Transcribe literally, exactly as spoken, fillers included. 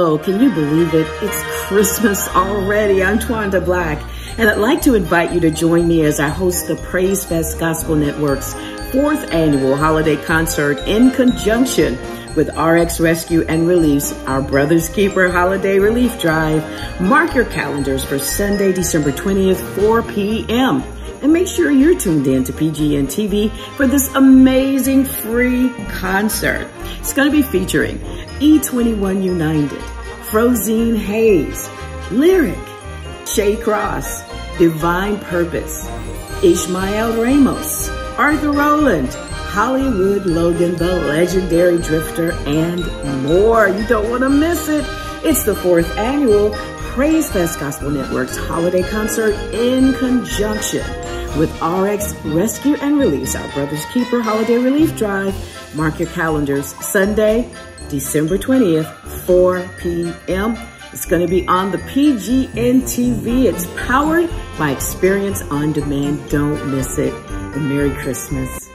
Hello, can you believe it? It's Christmas already. I'm Twanda Black, and I'd like to invite you to join me as I host the Praise Fest Gospel Network's fourth annual holiday concert in conjunction with R X Rescue and Relief's Our Brother's Keeper Holiday Relief Drive. Mark your calendars for Sunday, December twentieth, four p m And make sure you're tuned in to P G N T V for this amazing free concert. It's going to be featuring E twenty-one United, Frozine Hayes, Lyric, Shay Cross, Divine Purpose, Ishmael Ramos, Arthur Rowland, Hollywood Logan, the legendary Drifter, and more. You don't want to miss it. It's the fourth annual Praise Fest Gospel Network's holiday concert in conjunction with R X Rescue and Release, Our Brother's Keeper Holiday Relief Drive. Mark your calendars, Sunday, December twentieth, four p m It's going to be on the P G N T V. It's powered by Experience on Demand. Don't miss it. And Merry Christmas.